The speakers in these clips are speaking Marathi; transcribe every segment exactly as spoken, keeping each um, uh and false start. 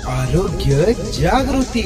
आरोग्य जागृती.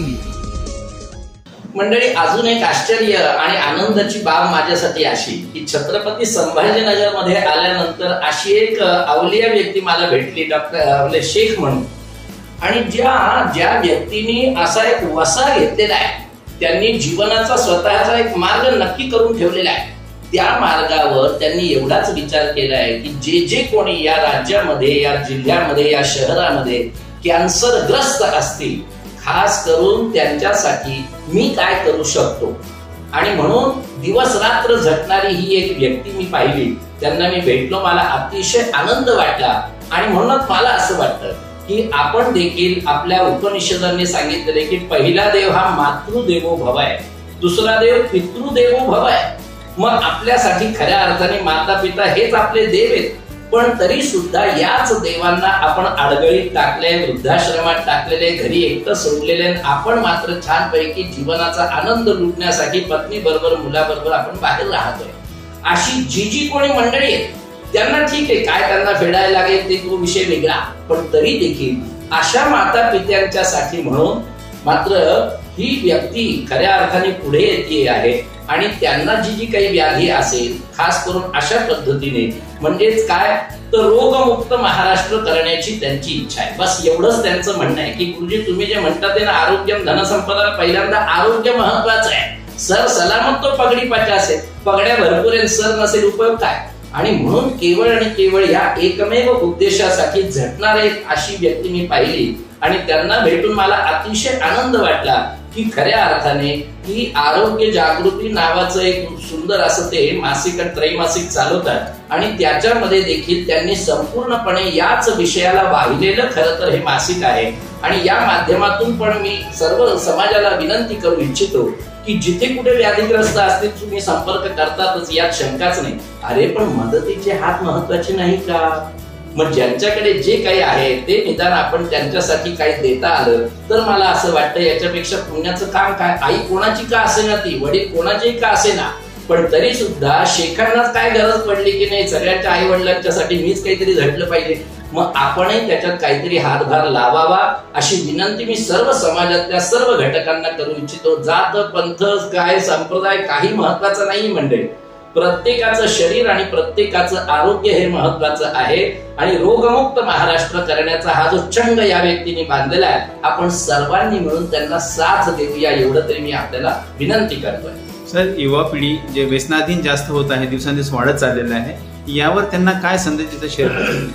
मंडळी, अजून एक आश्चर्य आणि आनंदाची बाब माझ्यासाठी अशी की छत्रपती संभाजीनगर मध्ये आल्यानंतर अशी एक अवलिया व्यक्ती मला भेटली, डॉक्टर शेख म्हणून. आणि ज्या ज्या व्यक्तीने असा एक वसा घेतलेला आहे, त्यांनी जीवनाचा स्वतःचा एक मार्ग नक्की करून ठेवलेला आहे. त्या मार्गावर त्यांनी एवढाच विचार केला आहे की जे जे कोणी या राज्यामध्ये, या जिल्ह्यामध्ये, या शहरामध्ये कॅन्सरग्रस्त असतील, खास करून त्यांच्यासाठी मी काय करू शकतो. आणि म्हणून दिवस रात्र झटणारी ही एक व्यक्ती मी पाहिली, त्यांना मी भेटलो, मला अतिशय आनंद वाटला. आणि म्हणूनच मला असं वाटतं की आपण देखील, आपल्या उपनिषदांनी सांगितलेले की पहिला देव हा मातृदेवो भव आहे, दुसरा देव पितृदेवो भव आहे. मग आपल्यासाठी खऱ्या अर्थाने माता पिता हेच आपले देव आहेत. पण तरी सुद्धा याच देवांना आपण आडगळीत टाकले, वृद्धाश्रमात टाकलेले, घरी एकटं सोडलेले. आपण मात्र छानपैकी जीवनाचा आनंद लुटण्यासाठी पत्नी बरोबर, मुलाबरोबर आपण बाहेर राहतोय. अशी जी जी कोणी मंडळी आहेत त्यांना ठीक आहे, काय त्यांना फेडायला लागेल ते तो विषय वेगळा. पण तरी देखील अशा माता पित्यांच्या साठी म्हणून मात्र ही व्यक्ती खऱ्या अर्थाने पुढे येते आहे. आणि त्यांना जी जी काही व्याधी असेल, खास करून अशा पद्धतीने, म्हणजेच काय तर रोगमुक्त महाराष्ट्र करण्याची त्यांची इच्छा आहे. बस एवढंच त्यांचं म्हणणं आहे की गुरुजी तुम्ही जे म्हणतात ते ना, आरोग्यम धनसंपदा, पहिल्यांदा आरोग्य महत्वाचं आहे. सर सलामत तो पगडी पचास आहे, पगड्या भरपूर आहे, सर नसेल उपयोग काय. आणि म्हणून केवळ आणि केवळ या एकमेव उद्देशासाठी झटणारी एक अशी व्यक्ती मी पाहिली. आणि त्यांना भेटून मला अतिशय आनंद वाटला की खऱ्या अर्थाने ही आरोग्य जागृती नावाचं एक सुंदर असं ते मासिक, त्रैमासिक चालवतात. आणि त्याच्यामध्ये देखील त्यांनी संपूर्णपणे याच विषयाला वाहिलेलं खरं तर हे मासिक आहे. आणि या माध्यमातून पण मी सर्व समाजाला विनंती करू इच्छितो की जिथे कुठे व्याधीग्रस्त असतील तुम्ही संपर्क करतातच, यात शंकाच नाही. अरे पण मदतीचे हात महत्वाचे नाही का? मग ज्यांच्याकडे जे काही आहे ते निदान आपण त्यांच्यासाठी काही देता आलं तर मला असं वाटतं याच्यापेक्षा पुण्याचं काम काय. आई कोणाची का असेना, ती वडील कोणाचीही का असेना, पण तरी सुद्धा शेखांनाच काय गरज पडली की नाही सगळ्यांच्या आई वडिलांच्यासाठी मीच काहीतरी झटलं पाहिजे. मग आपणही त्याच्यात काहीतरी हातभार लावावा अशी विनंती मी सर्व समाजातल्या सर्व घटकांना करू इच्छितो. जात, पंथ, काय संप्रदाय काही महत्वाचं नाही मंडळी. प्रत्येकाचं शरीर आणि प्रत्येकाचं आरोग्य हे महत्वाचं आहे. आणि रोगमुक्त महाराष्ट्र करण्याचा हा जो चंग या व्यक्तीने बांधलेला आहे, आपण सर्वांनी मिळून त्यांना साथ देऊया, एवढं तरी मी आपल्याला विनंती करतोय. सर, युवा पिढी जे व्यसनाधीन जास्त होत आहे, दिवसांदिवस वाढत चाललेलं आहे, यावर त्यांना काय संदेश शेअर करतो?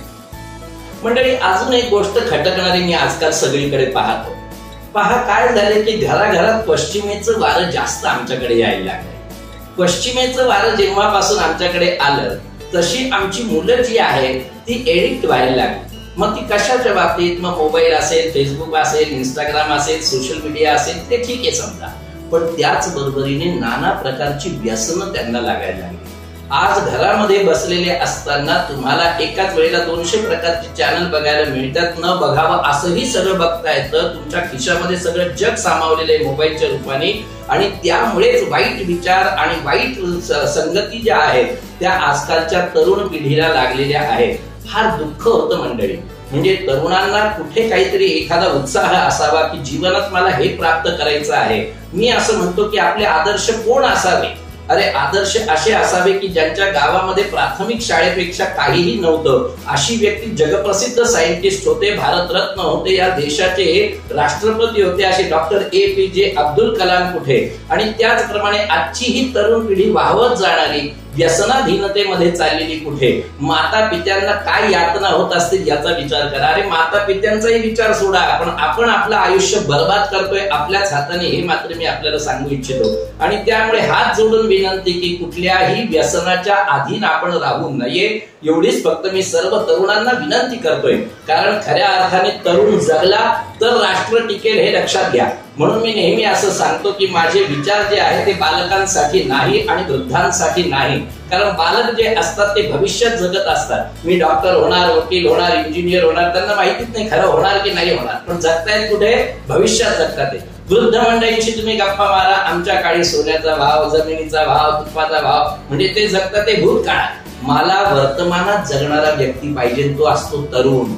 मंडळी, अजून एक गोष्ट खटकणारी मी आजकाल सगळीकडे पाहतो. पहा काय झाले की घराघरात पश्चिमेचं वारं जास्त आमच्याकडे यायला लागलं. पश्चिमेचं वारं जेव्हापासून आमच्याकडे आलं तशी आमची मुलं जी आहेत ती एडिक्ट व्हायला लागली. मग ती कशाच्या बाबतीत, मग मोबाईल असेल, फेसबुक असेल, इंस्टाग्राम असेल, सोशल मीडिया असेल, ते ठीक आहे समजा. पण त्याच बरोबरीने नाना प्रकारची व्यसनं त्यांना लागायला लागली. आज घरामध्ये बसलेले असताना तुम्हाला एकाच वेळेला दोनशे प्रकारचे चॅनल बघायला मिळतात. न बघावं असंही सगळं बघता येतं. तुमच्या खिशामध्ये सगळं जग सामावलेलं आहे मोबाईलच्या रूपाने. आणि त्यामुळेच वाईट विचार आणि वाईट संगती ज्या आहेत त्या आजकालच्या तरुण पिढीला लागलेल्या आहेत. फार दुःख होतं मंडळी. म्हणजे तरुणांना कुठे काहीतरी एखादा उत्साह असावा की जीवनात मला हे प्राप्त करायचं आहे. मी असं म्हणतो की आपले आदर्श कोण असावे? अरे आदर्श असे असावे की ज्यांच्या गावामध्ये प्राथमिक शाळेपेक्षा काहीही नव्हतं, अशी व्यक्ती जगप्रसिद्ध सायंटिस्ट होते, भारतरत्न होते, या देशाचे राष्ट्रपती होते, असे डॉक्टर ए पी जे अब्दुल कलाम कुठे. आणि त्याचप्रमाणे आजची ही तरुण पिढी वाहवत जाणारी व्यसनाधीनतेमध्ये चाललेली कुठे. माता पित्यांना काय यातना होत असतील याचा विचार करा. अरे माता पित्यांचाही विचार सोडा, आपण आपण आपलं आयुष्य बर्बाद करतोय आपल्याच हाताने, हे मात्र मी आपल्याला सांगू इच्छितो. आणि त्यामुळे हात जोडून विनंती की कुठल्याही व्यसनाच्या अधीन आपण राहू नये, एवढीच फक्त मी सर्व तरुणांना विनंती करतोय. कारण खऱ्या अर्थाने तरुण जगला तर राष्ट्र टिकेल हे लक्षात घ्या. म्हणून मी नेहमी असं सांगतो की माझे विचार जे आहे ते बालकांसाठी नाही आणि वृद्धांसाठी नाही. कारण बालक जे असतात ते भविष्यात जगत असतात. मी डॉक्टर होणार, वकील होणार, इंजिनियर होणार, त्यांना माहितीच नाही खरं होणार की नाही होणार, पण जगतायत कुठे? भविष्यात जगतात. वृद्ध मंडळींशी तुम्ही गप्पा मारा, आमच्या काळी सोन्याचा भाव, जमिनीचा भाव, तुपाचा भाव, म्हणजे ते जगतात ते भूतकाळात. मला वर्तमानात जगणारा व्यक्ती पाहिजे, तो असतो तरुण.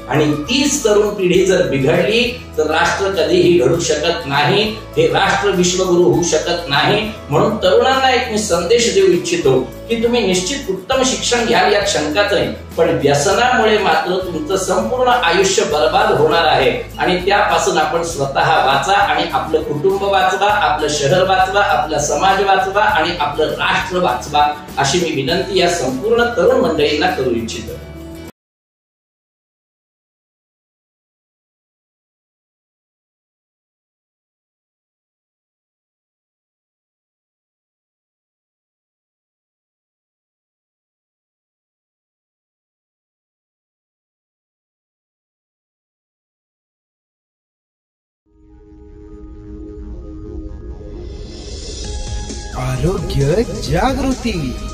आणि तीच तरुण पिढी जर बिघडली तर राष्ट्र कधीही घडू शकत नाही, हे राष्ट्र विश्वगुरु होऊ शकत नाही. म्हणून तरुणांना एक मी संदेश देऊ इच्छितो की तुम्ही निश्चित उत्तम शिक्षण घ्याल यात शंकाच नाही, पण व्यसनामुळे मात्र तुमचं संपूर्ण आयुष्य बर्बाद होणार आहे. आणि त्यापासून आपण स्वतः वाचा आणि आपलं कुटुंब वाचवा, आपलं शहर वाचवा, आपला समाज वाचवा आणि आपलं राष्ट्र वाचवा, अशी मी विनंती या संपूर्ण तरुण मंडळींना करू इच्छितो. आरोग्य जागृती.